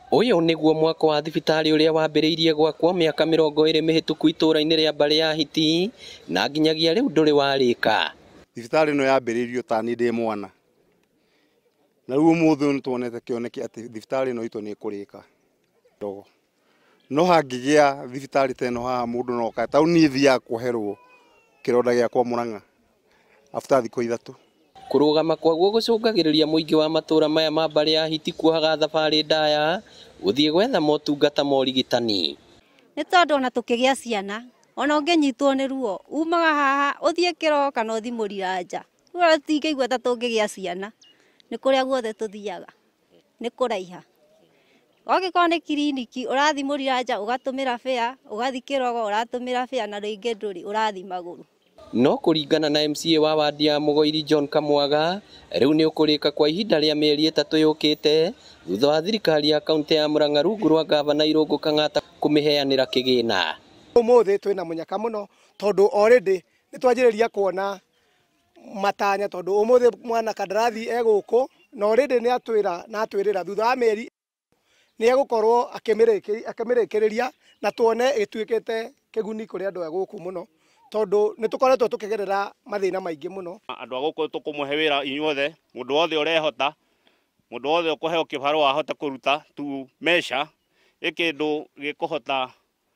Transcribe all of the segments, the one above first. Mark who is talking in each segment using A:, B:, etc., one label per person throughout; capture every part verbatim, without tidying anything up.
A: Uyu niguo mwako wa thibitari uria wambiriirie gwakwo miaka mirongo iri mihituku itura-ini ria Mbale ya Hiti na nginyagia riu nduri warika.
B: Thibitari no yambiriirio tani ndi mwana. Na riu umuthi ni tuonete kioneki ati thibitari no itu ni kurika. No hangigia thibitari teno haha mundu no ka tau ni thia kuherwo kironda giakwa Murang'a after thiko ithatu.
A: Kurugama kwaguo gucungagiriria muingi wa matura maya ma Mbale ya Hiti kuohaga thabari ndaya guthie gwetha motungata ma urigitani.
C: Ni tondu ona tukigia ciana ona unginyitwo ni ruo umaga haha uthie kiro kana uthi muriranja ura tingigwa ta tungigia ciana ni kuria guothe tuthiaga ni kuraiha ogikorwo ni kiriniki urathi muriranja ugatumira fare ugathi kirogo uratumira fare na ringi nduri urathi maguru.
A: No kuringana na M C A wa wadi ya Mugoiri John Kamwaga riu ni ukurika kwa ihinda ria mieri itatu yukite thutha wa thirikari ya kaunti ya Murang'a rungu rwa gavana Irungu Kang'ata kumiheanira kigina.
D: Umuthi twina munyaka muno tondu already ni twanjiriria kuona matanya tondu umuthi mwana kandarathi eguku na already ni atwira na atwirira thutha wa mieri ni egukorwo akimirikiriria na tuone gituikite kiguni kuri andu eguku muno tondu ni tukoretwo tukigerera mathina maingi muno.
E: Andu aguku tukumuhe wira inyuothe mundu wothe urehota mundu wothe ukuheo kibarua ahota kuruta tu mesha ikindu gikuhota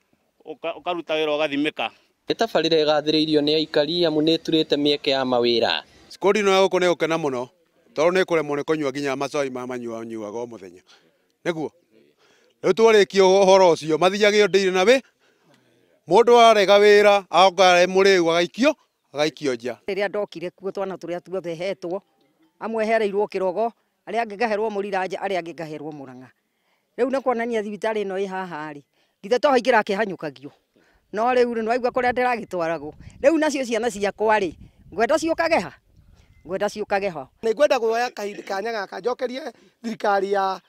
E: ukaruta wira ugathimika.
A: Itabarira igathiriirio ni aikari amu ni turite mieke ya mawira.
B: Skodi no guku ni ukena muno tondu ni kuremwo ni kunyua nginya macoi ma manyua nyuaga o muthenya niguo riu twarikio uhoro ucio mathiagio ndire na we mundu arega wira aoka muriu agaikio agaikio nja.
F: Riria ndokire kuo twana turia tuothe hetwo amwe hereirwo kirogo aria angi ngaherwo muriranja aria angi ngaherwo Murang'a. Riu ni kuonania thibitari no i haha ri githe to haingira kihanyukagio no riu ni waigua kuria ndiragitwaragwo riu nacio ciana ciakwa ri ngwenda ciukageha ngwenda ciukageha
D: ni ngwenda guoya kahinda kanya gaka njokerie thirikari ya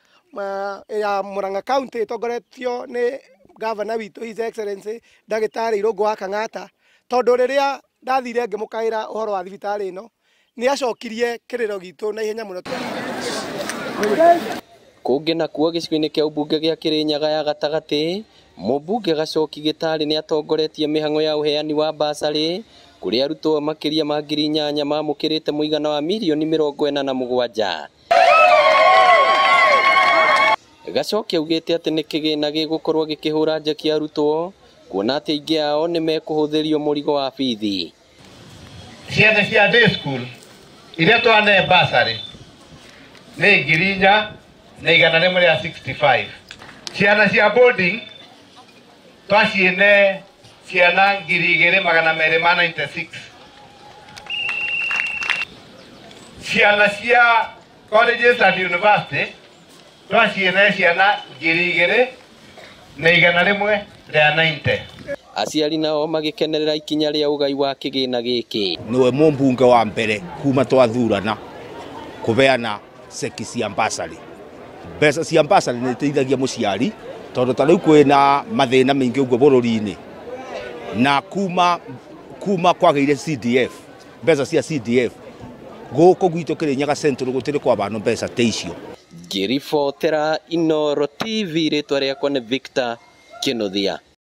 D: ya Murang'a county tongoretio ni Governor witu His Excellency Ndagitari Irungu wa Kang'ata tondu riria ndathire ngimukaira uhoro wa thibitari ino ni acokirie kiriro gitu na ihenya muno.
A: Kungi na kuo gicigo-ini kia ubunge gia Kirinyaga ya gatagati mubunge Gacoki Gitari ni atongoretie mihango ya uheani wa basari kuri arutwo makiria ma ngiri inyanya mamukirite muigana wa milioni mirongo ina na mugwanja. Gacoki augite ati ni kigina gigukorwo gikihura njeki arutwo kuona ati aingi ao ni mekuhuthirio murigo wa bithi.
G: Ciana cia day school iria twane basari ni ngiri inya na igana rimwe ria sixty-five. Ciana cia boarding twaciene ciana ngiri igiri magana meri ma ninety-six. Ciana cia colleges and university twaciene ciana ngiri igiri na igana rimwe ria ninety.
A: Aciari nao magikenerera ikinya ria ugai wa kigina giki.
H: Niwe mumbunge wa mbere kuma twathurana kubeana seki cia basari. Mbeca cia basari ni iteithagia muciari tondu ta riu kwina mathina maingi uguo bururi-ini na kuma kuma kwageire C D F mbeca cia C D F guku gwitu Kirinyaga Central gutiri kwa bano mbeca te icio.
A: Ngiribotera Inooro T V ritwa riakwa ni Victor Kinuthia.